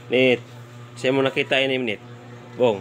Nit. Siya mo nakita ini Nit. Bong.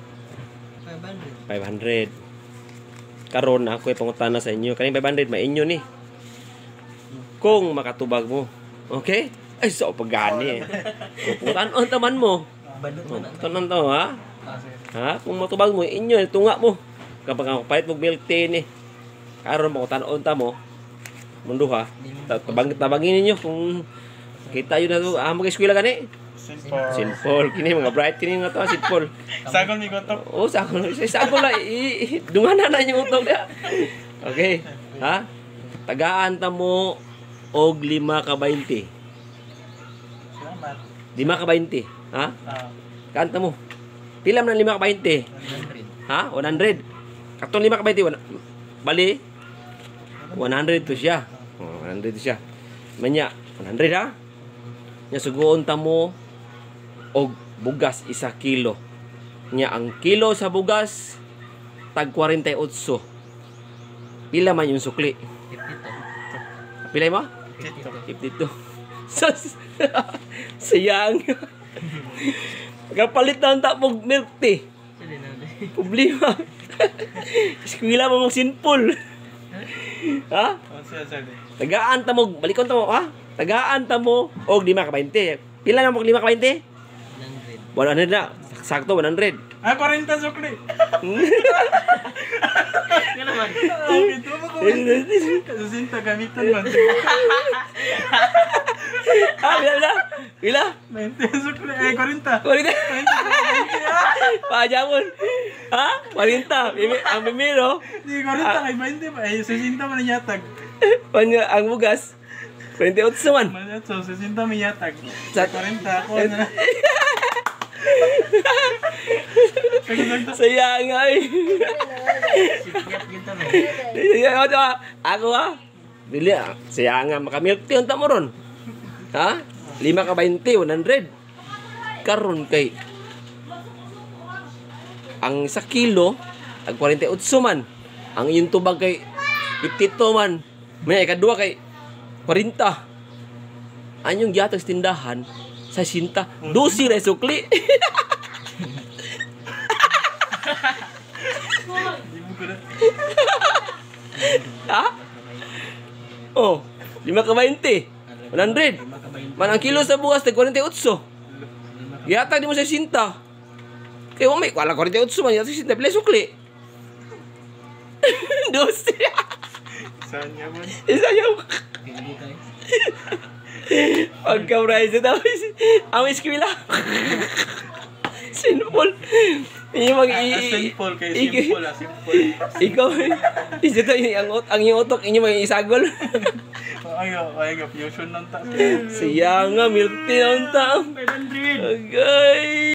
500. 500. Karon ako ay pangutana sa inyo. Kaning 500 mainyo ni. Kung makatubag mo. Okay? Ay so pagani. Putan on taman mo. Balot man. Tanan to ha. Ha? Kung matubag mo inyo tunga mo. Kapag ako pahit mo milk tea ni. Karon pangutan-on ta mo. Mundo ha. Tabangin ninyo kung kita yun na to. Mag-eskwela gani. Simple. Kini mga bright kini nga to, simple. Sagol mi gotok. Oh, sagol. Sagol la dunganan na yung utog dia. Okay. Ha? Tagaan ta mo og 5 ka 20. Salamat. 5 ka 20. Ha? Kanta mo. Pila man 5 ka 20? 100. Ha? 100. Katong 5 ka 20 bali 100 to siya. Oh, 100 to siya. Manya 100 ha? Nya suguon ta mo og bugas 1 kilo. Nya ang kilo sa bugas tag 48. Pila man yung sukli? 52. Pila mo? 52. Sus. Sayang. Kapalit na ang tapog milk tea. Sige na. Problema. Eskwela mo mong simple. Ha? Tagaan ta mo, balikon ta mo, ha? Tagaan ta mo og 5 ka 20. Pila na mo 5 ka 20? 100 na. Sakto 100. 40 sukli. Nga naman. Ito mo ko. Susinta gamitan man. Pila? 20 sukli. 40. Kulit. Pajamon. Ha? 40. Ang bimiro. Di 40 kay 20 pa. Susinta man yatag. Panya ang bugas. 28 man. Manat so susinta mi yatag. Sa 40 ako na. Sayang nga eh. Sikat kita no. Ako ha. Dili sayang nga makamilk tea unta mo ron. Ha? 5 ka 20, 100. Karon kay ang 1 kilo ag 48 man. Ang iyong tubag kay 52 man. May kadua kay 40. Anyong gihatag sa tindahan sa sinta. 12 ra sukli. Ha? Oh, 5 ka 20. 100. Man ang kilo sa bugas tag 48. Gihatag di mo sa sinta. Kay wa may wala 48 man yata sinta pila sukli. 12. Sanya man. Isa yaw. Hindi tayo. Pagka-price daw. Ang eskwela. Simple. Yung mag Simple kay simple simple. Ikaw, isa to ang yung utok, inyo may isagol. Ayo fusion nang ta. Siya nga, milk tea ng taong. 500. Okay.